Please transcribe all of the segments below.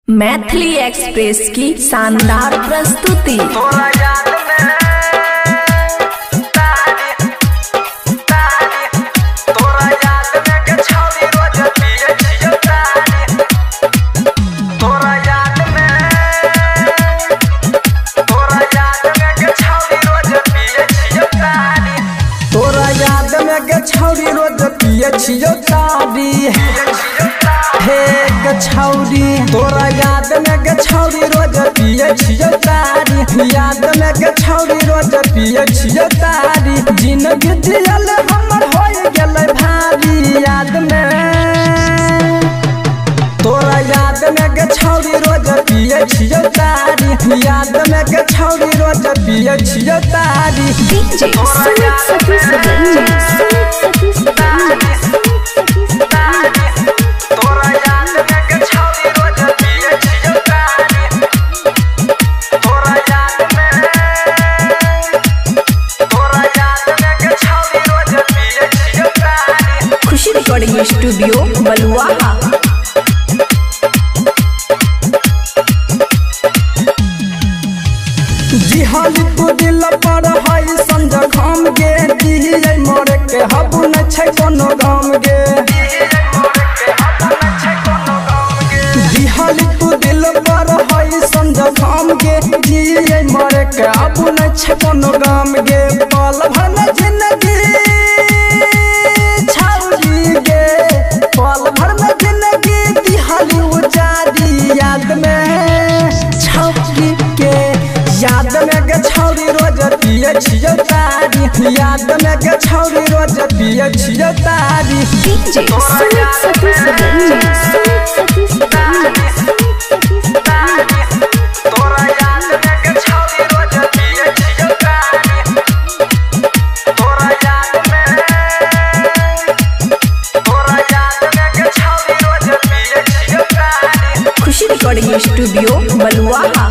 Maithili express की शानदार प्रस्तुति। छौरी रोज पिए छियो तारी हे गछौरी तोरा याद में गछौरी रोज पिए छियो तारी याद में गछौरी रोज पिए छियो तारी जिंदगी जियल हमर होय गेलै भारी याद में तोरा याद में गछौरी रोज पिए छियो तारी याद में गछौरी रोज पिए छियो तारी डीजे सुमित सती सती खुशी रिकॉर्डिंग स्टूडियो बलुआहा। जिहाल तू दिल पर है संजा खाम गे दिए मोर के हबु न छै कोनो गाम गे जिहाल तू दिल पर है संजा खाम गे दिए मोर के हबु न छै कोनो गाम गे पल भर में जिंदगी छौरी गे पल भर में जिंदगी दिहाल उजारी याद में छौरी के याद में गछौरी रोज पिए छियो तारी याद में गछौरी रोज पिए छियो तारी डीजे सुमित सती तोरा याद में गछौरी रोज पिए छियो तारी तोरा याद में गछौरी रोज पिए छियो तारी। Khushi recording studio Baluaha.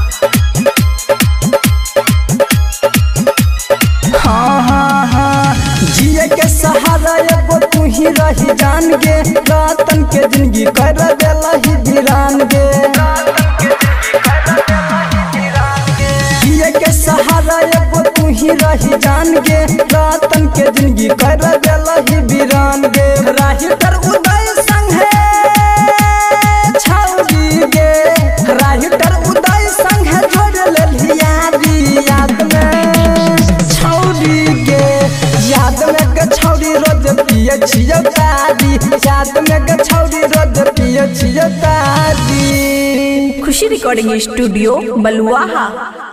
जिए के सहारा एगो तू ही रही जान गे रातन के जिंदगी कर देला ही वीरान गे जिए के सहारा एगो तू ही रही जान गे रातन के जिंदगी कर देला ही वीरान गे राही तर उदय संग है छौरी गे राही तर उदय संग है जोड़ लेली यारी याद में छौरी गे याद में गछौरी रोज पिए छियो तारी याद में गछौरी रोज पिए छियो तारी। खुशी रिकॉर्डिंग स्टूडियो बलुआहा।